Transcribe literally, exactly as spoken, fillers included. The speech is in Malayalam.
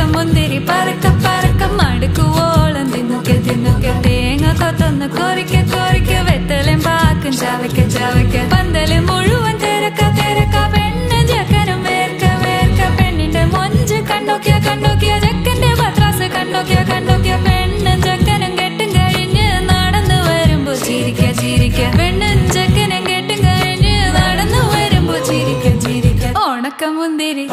മുന്തിരി പറക്ക പറക്ക മടുക്കുവോളം തിന്നുക്കെ തിന്നുക്കെ തേങ്ങ കൊത്തൊന്ന് കൊറിക്ക കൊറിക്ക വെത്തലും പാക്കും ചവയ്ക്ക ചവയ്ക്ക പന്തല് മുഴുവൻ തിരക്ക തിരക്ക പെണ്ണ് ജക്കനും വേർക്ക വേർക്ക പെണ്ണിന്റെ മൊഞ്ച് കണ്ടോക്കിയ കണ്ടോക്കിയ ജക്കന്റെ പത്രാസ് കണ്ടോക്കിയ കണ്ടോക്കിയ പെണ്ണും ജക്കനും കെട്ടും കഴിഞ്ഞ് നടന്നു വരുമ്പോ ചിരിക്ക ചിരിക്ക പെണ്ണും ജക്കനും കെട്ടും കഴിഞ്ഞ് നടന്നു വരുമ്പോ ചിരിക്ക ചിരിക്ക ഉണക്ക മുന്തിരി